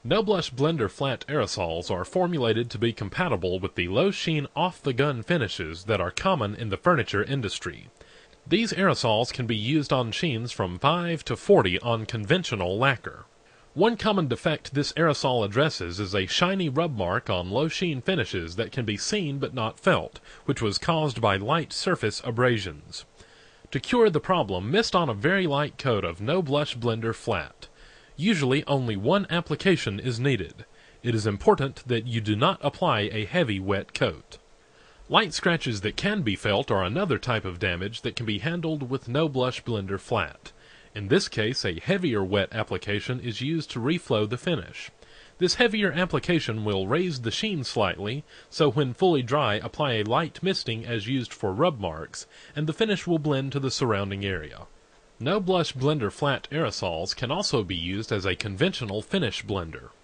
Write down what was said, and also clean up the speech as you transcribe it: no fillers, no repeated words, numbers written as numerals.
No Blush Blender Flat aerosols are formulated to be compatible with the low-sheen off-the-gun finishes that are common in the furniture industry. These aerosols can be used on sheens from 5 to 40 on conventional lacquer. One common defect this aerosol addresses is a shiny rub mark on low-sheen finishes that can be seen but not felt, which was caused by light surface abrasions. To cure the problem, mist on a very light coat of No Blush Blender Flat. Usually only one application is needed. It is important that you do not apply a heavy wet coat. Light scratches that can be felt are another type of damage that can be handled with No Blush Blender Flat. In this case, a heavier wet application is used to reflow the finish. This heavier application will raise the sheen slightly, so when fully dry, apply a light misting as used for rub marks, and the finish will blend to the surrounding area. No Blush Blender Flat aerosols can also be used as a conventional finish blender.